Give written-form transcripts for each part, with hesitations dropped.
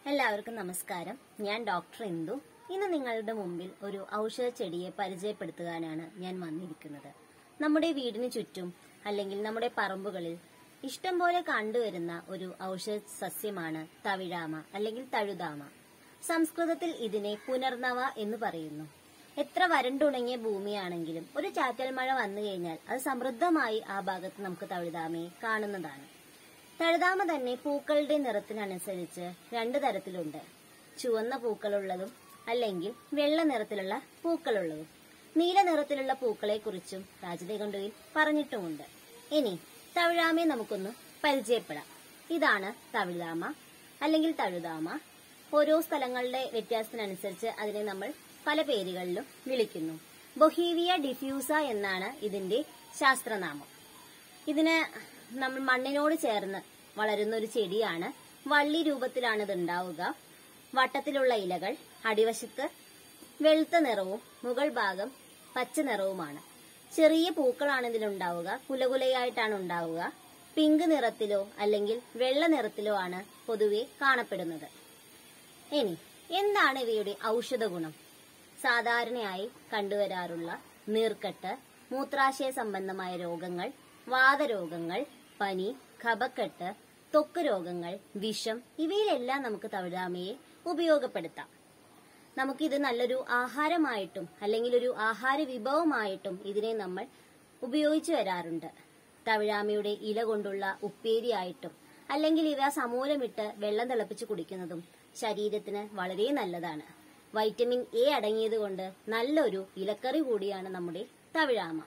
എല്ലാവർക്കും നമസ്കാരം. ഞാൻ ഡോക്ടർ ഇന്ദു. ഇന്ന് നിങ്ങളുടെ മുമ്പിൽ ഒരു ഔഷധ ചെടിയെ പരിചയപ്പെടുത്തുവാനാണ് ഞാൻ വന്നിരിക്കുന്നത്. നമ്മുടെ വീടിന് ചുറ്റും അല്ലെങ്കിൽ നമ്മുടെ പറമ്പുകളിൽ ഇഷ്ടം പോലെ കണ്ടുവരുന്ന ഒരു ഔഷധ സസ്യമാണ് തവിഴാമ അല്ലെങ്കിൽ തഴുതാമ. സംസ്കൃതത്തിൽ ഇതിനെ പുനർനവ എന്ന് പറയുന്നു. എത്ര വരണ്ടുണങ്ങിയ ഭൂമിയാണെങ്കിലും ഒരു ചാറ്റൽ മഴ വന്നു കഴിഞ്ഞാൽ അത് സമൃദ്ധമായി ആ ഭാഗത്ത് നമുക്ക് തഴുതാമയെ കാണുന്നതാണ്. തഴുതാമ തന്നെ പൂക്കളുടെ നിറത്തിനനുസരിച്ച് രണ്ടു തരത്തിലുണ്ട്. ചുവന്ന പൂക്കളുള്ളതും അല്ലെങ്കിൽ വെള്ള നിറത്തിലുള്ള പൂക്കളുള്ളതും. നീല നിറത്തിലുള്ള പൂക്കളെ കുറിച്ചും രാജതീകണ്ഠയിൽ പറഞ്ഞിട്ടുമുണ്ട്. ഇനി തവിഴാമയെ നമുക്കൊന്ന് പരിചയപ്പെടാം. ഇതാണ് തവിഴാമ അല്ലെങ്കിൽ തഴുതാമ. ഓരോ സ്ഥലങ്ങളുടെ വ്യത്യാസത്തിനനുസരിച്ച് അതിനെ നമ്മൾ പല പേരുകളിലും വിളിക്കുന്നു. ബൊഹീവിയ ഡിഫ്യൂസ എന്നാണ് ഇതിന്റെ ശാസ്ത്രനാമം. ഇതിന് നമ്മൾ മണ്ണിനോട് ചേർന്ന് വളരുന്ന ഒരു ചെടിയാണ്. വള്ളി രൂപത്തിലാണ് ഇത് ഉണ്ടാവുക. വട്ടത്തിലുള്ള ഇലകൾ, അടിവശത്ത് വെളുത്ത നിറവും മുകൾ ഭാഗം പച്ച നിറവുമാണ്. ചെറിയ പൂക്കളാണ് ഇതിലുണ്ടാവുക. കുലകുലയായിട്ടാണ് ഉണ്ടാവുക. പിങ്ക് നിറത്തിലോ അല്ലെങ്കിൽ വെള്ള നിറത്തിലോ ആണ് പൊതുവെ കാണപ്പെടുന്നത്. ഇനി എന്താണ് ഇവയുടെ ഔഷധ ഗുണം? സാധാരണയായി കണ്ടുവരാറുള്ള നീർക്കെട്ട്, മൂത്രാശയ സംബന്ധമായ രോഗങ്ങൾ, വാതരോഗങ്ങൾ, പനി, കഫക്കെട്ട്, ത്വക്ക് രോഗങ്ങൾ, വിഷം, ഇവയിലെല്ലാം നമുക്ക് തവിഴാമയെ ഉപയോഗപ്പെടുത്താം. നമുക്കിത് നല്ലൊരു ആഹാരമായിട്ടും അല്ലെങ്കിൽ ഒരു ആഹാര വിഭവമായിട്ടും ഇതിനെ നമ്മൾ ഉപയോഗിച്ചു വരാറുണ്ട്. തവിഴാമയുടെ ഇല കൊണ്ടുള്ള ഉപ്പേരിയായിട്ടും അല്ലെങ്കിൽ ഇവ സമൂലമിട്ട് വെള്ളം തിളപ്പിച്ച് കുടിക്കുന്നതും ശരീരത്തിന് വളരെ നല്ലതാണ്. വൈറ്റമിൻ എ അടങ്ങിയത് കൊണ്ട് നല്ലൊരു ഇലക്കറി കൂടിയാണ് നമ്മുടെ തവിഴാമ.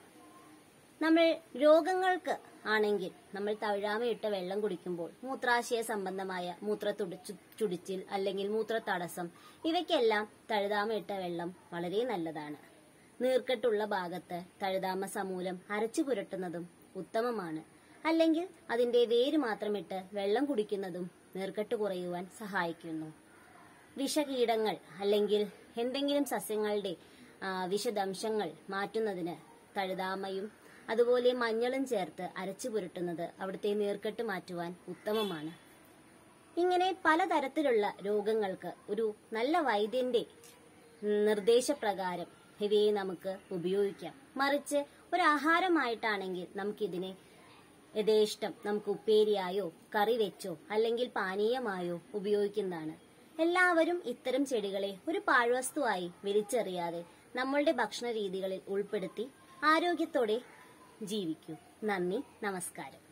നമ്മൾ രോഗങ്ങൾക്ക് ആണെങ്കിൽ നമ്മൾ തവിഴാമയിട്ട വെള്ളം കുടിക്കുമ്പോൾ മൂത്രാശയ സംബന്ധമായ ചുടിച്ചിൽ അല്ലെങ്കിൽ മൂത്ര തടസ്സം, ഇവയ്ക്കെല്ലാം തഴുതാമയിട്ട വെള്ളം വളരെ നല്ലതാണ്. നീർക്കെട്ടുള്ള ഭാഗത്ത് തഴുതാമ സമൂലം അരച്ചു പുരട്ടുന്നതും ഉത്തമമാണ്. അല്ലെങ്കിൽ അതിന്റെ വേര് മാത്രമിട്ട് വെള്ളം കുടിക്കുന്നതും നീർക്കെട്ട് കുറയുവാൻ സഹായിക്കുന്നു. വിഷകീടങ്ങൾ അല്ലെങ്കിൽ എന്തെങ്കിലും സസ്യങ്ങളുടെ വിഷദംശങ്ങൾ മാറ്റുന്നതിന് തഴുതാമയും അതുപോലെ മഞ്ഞളും ചേർത്ത് അരച്ചു പുരട്ടുന്നത് അവിടുത്തെ നീർക്കെട്ട് മാറ്റുവാൻ ഉത്തമമാണ്. ഇങ്ങനെ പലതരത്തിലുള്ള രോഗങ്ങൾക്ക് ഒരു നല്ല വൈദ്യന്റെ നിർദ്ദേശപ്രകാരം ഇവയെ നമുക്ക് ഉപയോഗിക്കാം. മറിച്ച് ഒരു ആഹാരമായിട്ടാണെങ്കിൽ നമുക്കിതിനെ യഥേഷ്ടം നമുക്ക് ഉപ്പേരിയായോ കറി വെച്ചോ അല്ലെങ്കിൽ പാനീയമായോ ഉപയോഗിക്കുന്നതാണ്. എല്ലാവരും ഇത്തരം ചെടികളെ ഒരു പാഴ്വസ്തുവായി വലിച്ചെറിയാതെ നമ്മളുടെ ഭക്ഷണ രീതികളിൽ ഉൾപ്പെടുത്തി ആരോഗ്യത്തോടെ ജീവിക്കൂ. നന്ദി, നമസ്കാരം.